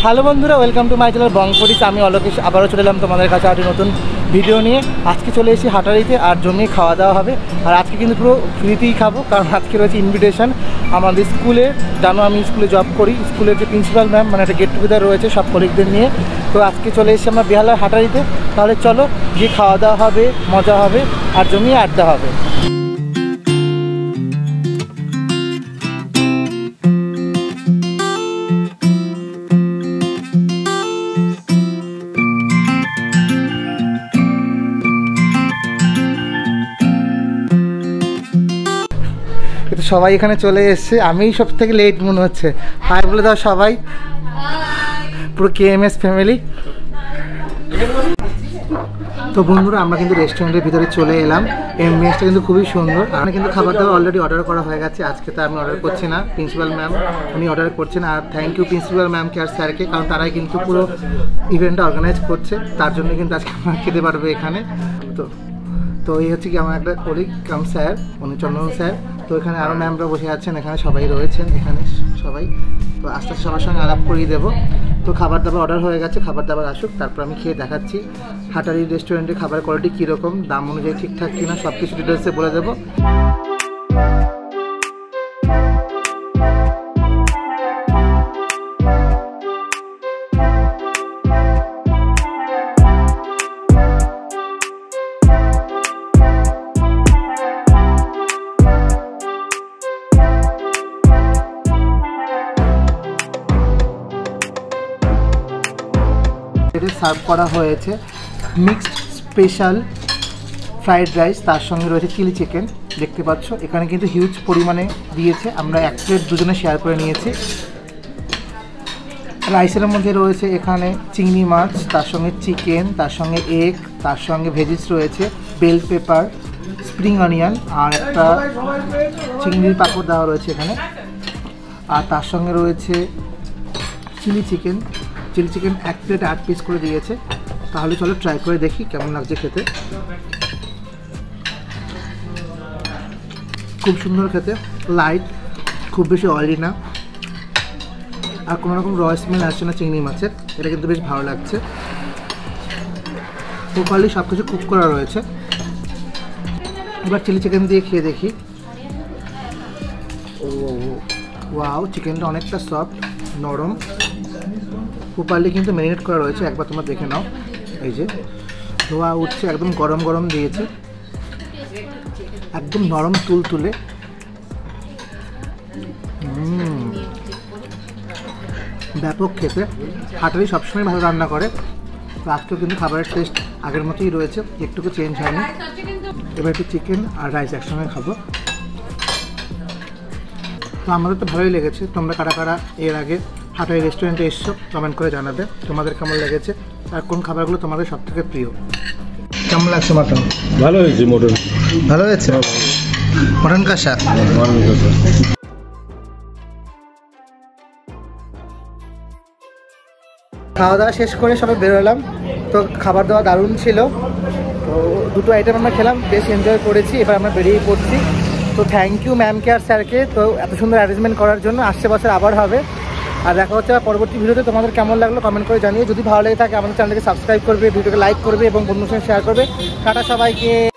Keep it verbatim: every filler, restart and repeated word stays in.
Hello বন্ধুরা, welcome to my channel বংপরিস। আমি অলোকেশ আবারও চলে এলাম তোমাদের কাছে আরেকটি নতুন ভিডিও নিয়ে। আজকে চলে এসেছি হাটারিতে, আর জমিয়ে খাওয়া দাওয়া হবে। আর আজকে কিন্তু পুরো ফ্রিতেই খাবো, কারণ আজকে রয়েছে ইনভিটেশন আমাদের স্কুলে। জানো আমি স্কুলে জব করি, স্কুলের যে প্রিন্সিপাল ম্যাম, মানে একটা গেট টুগেদার রয়েছে সব কলিগদের নিয়ে। তো আজকে চলে এসেছি আমরা বেহালার হাটারিতে। তাহলে চলো গিয়ে খাওয়া দাওয়া হবে, মজা হবে, আর জমিয়ে আড্ডা হবে। সবাই এখানে চলে এসছে, আমি সব থেকে লেট মনে হচ্ছে। হাই বলে দাও সবাই, পুরো কে এম এস ফ্যামিলি। তো বন্ধুরা, আমরা কিন্তু রেস্টুরেন্টের ভিতরে চলে এলাম। এমবিএসটা কিন্তু খুবই সুন্দর। আমি কিন্তু খাবার দাবার অলরেডি অর্ডার করা হয়ে গেছে। আজকে তো আমি অর্ডার করছি না, প্রিন্সিপাল ম্যাম উনি অর্ডার করছেন। আর থ্যাংক ইউ প্রিন্সিপাল ম্যামকে আর স্যারকে, কারণ তারাই কিন্তু পুরো ইভেন্টটা অর্গানাইজ করছে। তার জন্য কিন্তু আজকে আমরা খেতে পারবো এখানে। তো তো এই হচ্ছে কি আমার একটা কলিগ কাম স্যার, উনি চন্দন স্যার। তো এখানে আরও ম্যামরা বসে আছেন, এখানে সবাই রয়েছেন এখানে সবাই। তো আস্তে আস্তে সবার সঙ্গে আলাপ করিয়ে দেবো। তো খাবার দাবার অর্ডার হয়ে গেছে, খাবার দাবার আসুক, তারপর আমি খেয়ে দেখাচ্ছি হাটারি রেস্টুরেন্টের খাবার কোয়ালিটি কীরকম, দাম অনুযায়ী ঠিকঠাক কিনা সব কিছু ডিটেলসে বলে দেবো। সার্ভ করা হয়েছে মিক্সড স্পেশাল ফ্রাইড রাইস, তার সঙ্গে রয়েছে চিলি চিকেন। দেখতে পাচ্ছ এখানে কিন্তু হিউজ পরিমাণে দিয়েছে, আমরা এক প্লেট দুজনে শেয়ার করে নিয়েছি। রাইসের মধ্যে রয়েছে এখানে চিংড়ি মাছ, তার সঙ্গে চিকেন, তার সঙ্গে এগ, তার সঙ্গে ভেজিস রয়েছে, বেল পেপার, স্প্রিং অনিয়ন, আর একটা চিংড়ির পাঁপড় দেওয়া রয়েছে এখানে। আর তার সঙ্গে রয়েছে চিলি চিকেন। চিলি চিকেন এক প্লেট আট পিস করে দিয়েছে। তাহলে চলো ট্রাই করে দেখি কেমন লাগছে খেতে। খুব সুন্দর খেতে, লাইট, খুব বেশি অয়েলি না, আর কোনো রকম র স্মেল আসছে না চিংড়ি মাছের। এটা কিন্তু বেশ ভালো লাগছে। প্রপারলি সব কিছু কুক করা রয়েছে। এবার চিলি চিকেন দিয়ে খেয়ে দেখি। ও ওয়াও, চিকেনটা অনেকটা সফট, নরম, প্রপারলি কিন্তু ম্যারিনেট করা রয়েছে। একবার তোমরা দেখে নাও, এই যে ধোয়া উঠছে, একদম গরম গরম দিয়েছে, একদম নরম তুল তুলে। ব্যাপক খেতে। হাটারি সবসময় ভালো রান্না করে, আজকেও কিন্তু খাবারের টেস্ট আগের মতোই রয়েছে, একটুকু চেঞ্জ হয়নি। এবার একটু চিকেন আর রাইস একসঙ্গে খাবো। তো আমাদের তো ভালোই লেগেছে। তোমরা কারা কারা এর আগে হাটারি রেস্টুরেন্টে এসছো কমেন্ট করে জানাবে তোমাদের কেমন লেগেছে, আর কোন খাবারগুলো তোমাদের সব থেকে প্রিয়। কেমন লাগছে মাটন? ভালো হয়েছে মটন, ভালো হয়েছে মটন কষা। খাওয়া দাওয়া শেষ করে সবাই বেরোলাম। তো খাবার দাওয়া দারুণ ছিল। তো দুটো আইটেম আমরা খেলাম, বেশ এনজয় করেছি। এবার আমরা বেরিয়ে পড়ছি। তো থ্যাংক ইউ ম্যামকে আর স্যারকে, তো এত সুন্দর অ্যারেঞ্জমেন্ট করার জন্য। আসছে বছর আবার হবে। আর দেখা হচ্ছে পরবর্তী ভিডিওতে। তোমাদের কেমন লাগলো কমেন্ট করে জানিয়ে। যদি ভালো লেগে থাকে আমাদের চ্যানেলকে সাবস্ক্রাইব করবে, ভিডিওকে লাইক করবে এবং বন্ধুদের সঙ্গে শেয়ার করবে। টাটা সবাইকে।